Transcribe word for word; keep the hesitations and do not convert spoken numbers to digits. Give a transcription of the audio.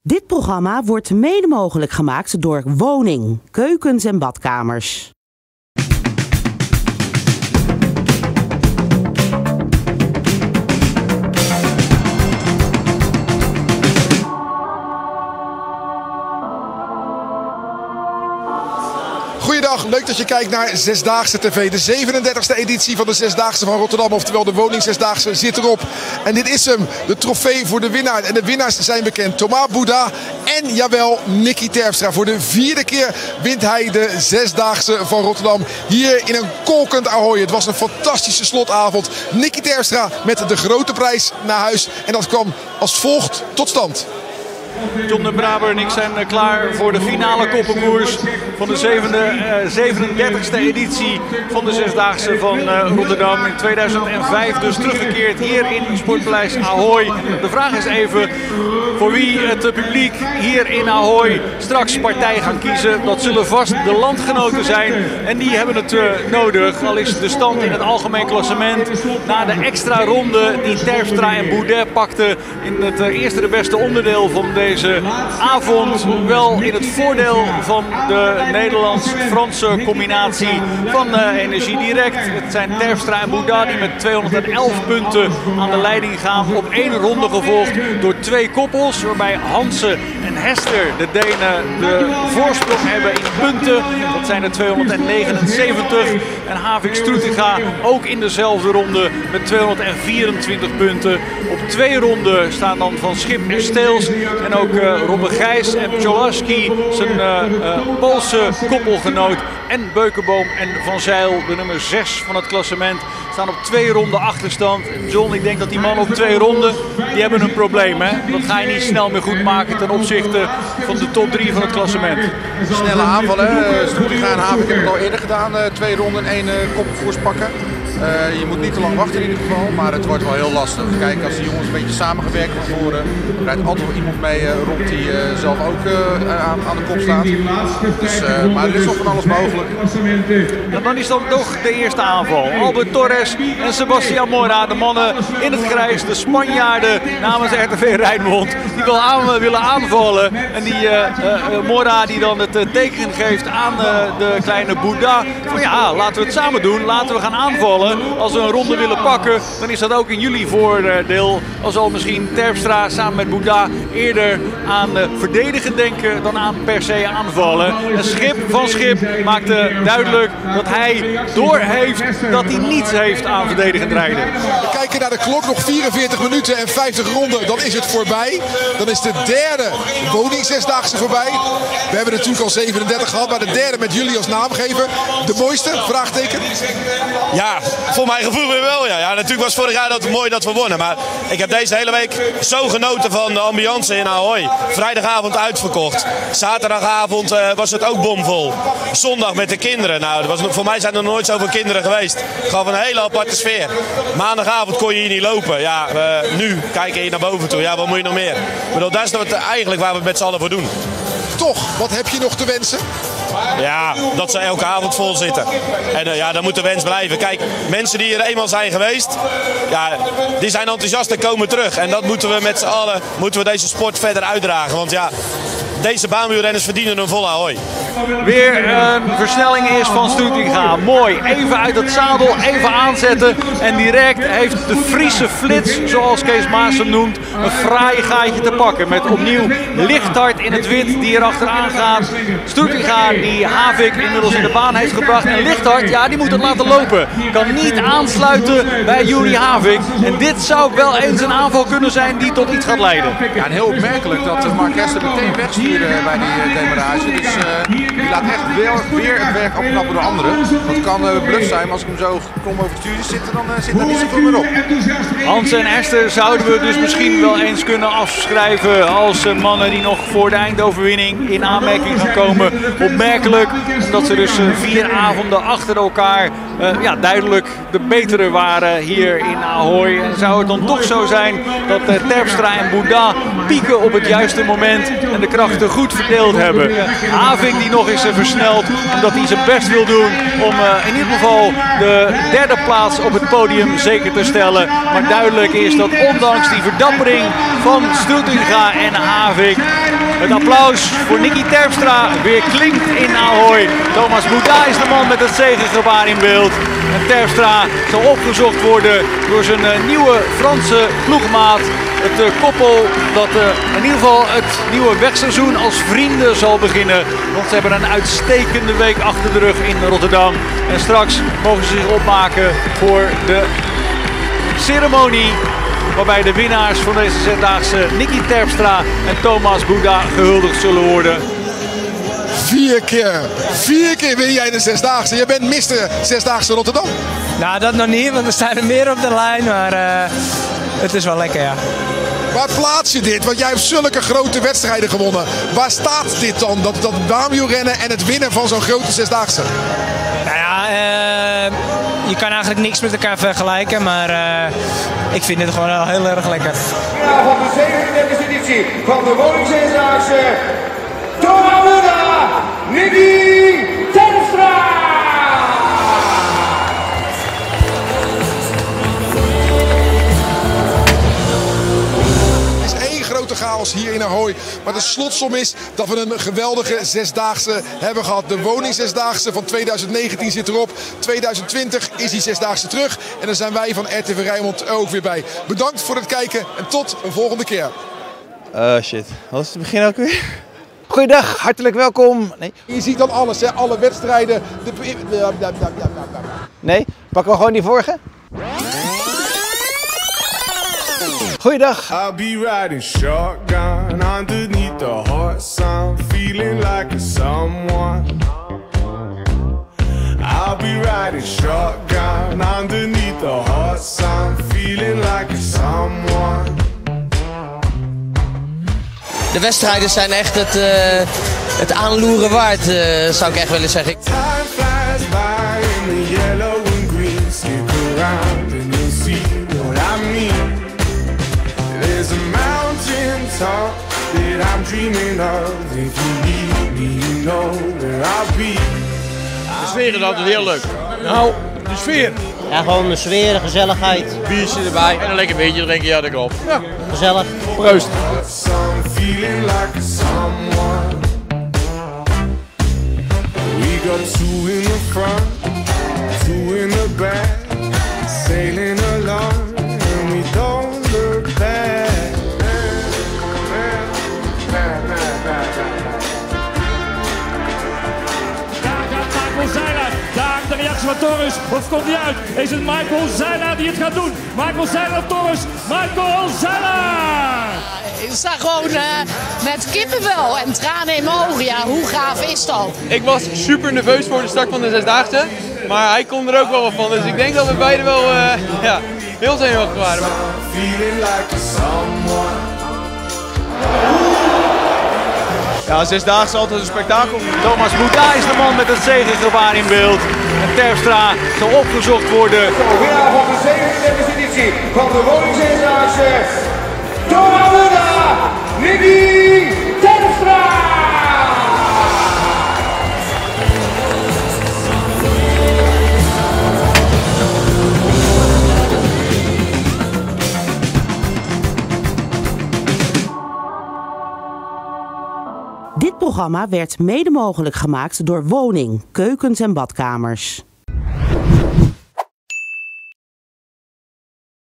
Dit programma wordt mede mogelijk gemaakt door Woning, Keukens en Badkamers. Goeiedag, leuk dat je kijkt naar Zesdaagse T V. De zevenendertigste editie van de Zesdaagse van Rotterdam, oftewel de Woning Zesdaagse, zit erop. En dit is hem, de trofee voor de winnaar. En de winnaars zijn bekend. Thomas Bouda en, jawel, Nicky Terpstra. Voor de vierde keer wint hij de Zesdaagse van Rotterdam. Hier in een kolkend Ahoy. Het was een fantastische slotavond. Nicky Terpstra met de grote prijs naar huis. En dat kwam als volgt tot stand. John de Braber en ik zijn klaar voor de finale koppenkoers van de zevende, uh, zevenendertigste editie van de Zesdaagse van uh, Rotterdam. In tweeduizend vijf dus teruggekeerd hier in Sportpaleis Ahoy. De vraag is even voor wie het publiek hier in Ahoy straks partij gaan kiezen. Dat zullen vast de landgenoten zijn en die hebben het uh, nodig. Al is de stand in het algemeen klassement na de extra ronde die Terpstra en Boudet pakten in het uh, eerste de beste onderdeel van de deze avond wel in het voordeel van de Nederlands-Franse combinatie van uh, Energie Direct. Het zijn Terpstra en Bouda die met tweehonderdelf punten aan de leiding gaan. Op één ronde gevolgd door twee koppels, waarbij Hansen en Hester, de Denen, de voorsprong hebben in punten. Dat zijn er tweehonderdnegenenzeventig. En Havik Strutinga ook in dezelfde ronde met tweehonderdvierentwintig punten. Op twee ronden staan dan Van Schip en Steels. En ook uh, Robbe Gijs en Pczolaski, zijn uh, uh, Poolse koppelgenoot. En Beukenboom en Van Zijl, de nummer zes van het klassement, staan op twee ronden achterstand. John, ik denk dat die mannen op twee ronden, die hebben een probleem. Hè? Dat ga je niet snel meer goed maken ten opzichte van de top drie van het klassement. Snelle aanvallen. Uh, Strutinga en Havik hebben het al eerder gedaan. Uh, twee ronden en één uh, koppelkoers pakken. Uh, je moet niet te lang wachten in ieder geval, maar het wordt wel heel lastig. Kijk, als die jongens een beetje samengewerkt van voren, er rijdt altijd wel iemand mee uh, rond die uh, zelf ook uh, aan, aan de kop staat. Dus, uh, maar er is nog van alles mogelijk. En dan is dan toch de eerste aanval. Albert Torres en Sebastian Mora, de mannen in het grijs, de Spanjaarden namens R T V Rijnmond, die wel aan, willen aanvallen. En die uh, uh, Mora die dan het uh, teken geeft aan uh, de kleine Bouda. Van ja, laten we het samen doen, laten we gaan aanvallen. Als we een ronde willen pakken, dan is dat ook in jullie voordeel. Al zal misschien Terpstra samen met Bouda eerder aan uh, verdedigen denken dan aan per se aanvallen. En Schip van Schip maakte duidelijk dat hij doorheeft dat hij niets heeft aan verdedigend rijden. We kijken naar de klok, nog vierenveertig minuten en vijftig ronden, dan is het voorbij. Dan is de derde Woning Zesdaagse voorbij. We hebben natuurlijk al zevenendertig gehad, maar de derde met jullie als naamgever. De mooiste? Vraagteken? Ja, voor mijn gevoel weer wel. Ja. Ja, natuurlijk was vorig jaar dat mooi dat we wonnen. Maar ik heb deze hele week zo genoten van de ambiance in Ahoy. Vrijdagavond uitverkocht. Zaterdagavond uh, was het ook bomvol. Zondag met de kinderen. Nou, dat was, voor mij zijn er nog nooit zoveel kinderen geweest. Het gaf een hele aparte sfeer. Maandagavond kon je hier niet lopen. Ja, uh, nu kijken hier naar boven toe. Ja, wat moet je nog meer? Ik bedoel, dat is het eigenlijk waar we het met z'n allen voor doen. Toch, wat heb je nog te wensen? Ja, dat ze elke avond vol zitten. En uh, ja, dan moet de wens blijven. Kijk, mensen die hier eenmaal zijn geweest, ja, die zijn enthousiast en komen terug. En dat moeten we met z'n allen, moeten we deze sport verder uitdragen. Want ja, deze baanwielrenners verdienen een volle Ahoy. Weer een versnelling is van Strutinga. Mooi. Even uit het zadel, even aanzetten. En direct heeft de Friese flits, zoals Kees Maas hem noemt, een fraai gaatje te pakken. Met opnieuw Lichthart in het wit die er achteraan gaat. Strutinga die Havik inmiddels in de baan heeft gebracht. En Lichthart, ja, die moet het laten lopen. Kan niet aansluiten bij Juri Havik. En dit zou wel eens een aanval kunnen zijn die tot iets gaat leiden. Ja, en heel opmerkelijk dat Marquez er meteen wegstuurde bij die uh, demarage. Dus uh, die laat echt weer, weer het werk opknappen door anderen. Dat kan uh, bluff zijn, maar als ik hem zo krom over het stuur zit, dan uh, zit er niet zoveel meer op. Hansen en Hester zouden we dus misschien wel eens kunnen afschrijven als uh, mannen die nog voor de eindoverwinning in aanmerking gaan komen. Opmerkelijk, omdat ze dus uh, vier avonden achter elkaar uh, ja, duidelijk de betere waren hier in Ahoy. En zou het dan toch zo zijn dat uh, Terpstra en Bouda pieken op het juiste moment en de krachten goed verdeeld hebben. Havik die nog eens uh, versnelt, omdat hij zijn best wil doen om uh, in ieder geval de derde plaats op het podium zeker te stellen. Maar duidelijk is dat ondanks die verdappering van Stroetinga en Havik, het applaus voor Nicky Terpstra weer klinkt in Ahoy. Thomas Bouda is de man met het zegengebaar in beeld. En Terpstra zal opgezocht worden door zijn uh, nieuwe Franse ploegmaat. Het uh, koppel dat uh, in ieder geval het nieuwe wegseizoen als vrienden zal beginnen. Want ze hebben een uitstekende week achter de rug in Rotterdam. En straks mogen ze zich opmaken voor de ceremonie, waarbij de winnaars van deze zesdaagse Nicky Terpstra en Thomas Bouda gehuldigd zullen worden. Vier keer, vier keer win jij de zesdaagse. Je bent mister Zesdaagse Rotterdam. Nou, dat nog niet, want er staan er meer op de lijn, maar uh, het is wel lekker, ja. Waar plaats je dit? Want jij hebt zulke grote wedstrijden gewonnen. Waar staat dit dan? Dat, dat baanwielrennen en het winnen van zo'n grote zesdaagse? Nou ja, uh, je kan eigenlijk niks met elkaar vergelijken, maar uh, ik vind het gewoon wel heel erg lekker. Ja, van de zevenendertigste editie van de Woning Zesdaagse, Thomas Bouda, Nicky Terpstra! Chaos hier in Ahoy. Maar de slotsom is dat we een geweldige zesdaagse hebben gehad. De woningszesdaagse van tweeduizend negentien zit erop. tweeduizend twintig is die zesdaagse terug. En dan zijn wij van R T V Rijnmond ook weer bij. Bedankt voor het kijken en tot een volgende keer. Uh, shit, wat is het begin ook weer? Goeiedag, hartelijk welkom. Nee. Je ziet dan alles, hè? Alle wedstrijden. De... Nee, pakken we gewoon die vorige? Goeiedag. I'll be riding shotgun underneath the hot sun, feeling like a someone. I'll be riding shotgun underneath the hot sun, feeling like a someone. De wedstrijden zijn echt het, uh, het aanloeren waard, uh, zou ik echt willen zeggen. Time flies by in the yellow and green. Stick around and you'll see what I mean. There's a mountain top that I'm dreaming of. If you need me, you know where I'll be. De sfeer is altijd heel leuk. Nou, de sfeer. Ja, gewoon de sfeer, de gezelligheid. Biertje erbij en een lekker beetje drinken, ja, dat klopt. Ja. Gezellig. Proost. Feeling like someone. We got two in the front, two in the back, sailing along, and we don't look back. Daar gaat Michael Zeiler. Daar de reactie van Torres. Of komt hij uit? Is het Michael Zeiler die het gaat doen? Michael Zeiler, Torres. Michael Zeiler! Ik sta gewoon uh, met kippenvel en tranen in mijn ogen. Ja, hoe gaaf is dat? Ik was super nerveus voor de start van de zesdaagse, maar hij kon er ook wel van. Dus ik denk dat we beiden wel uh, ja, heel zenuwachtig waren. Ja, zesdaagse is altijd een spektakel. Thomas Bouda is de man met het zegengebaar in beeld. En Terpstra zal opgezocht worden. Winnaar van de zevenendertigste editie van de Woningszesdaagse, Thomas Bouda, Nicky Terpstra! Dit programma werd mede mogelijk gemaakt door Woning, Keukens en Badkamers.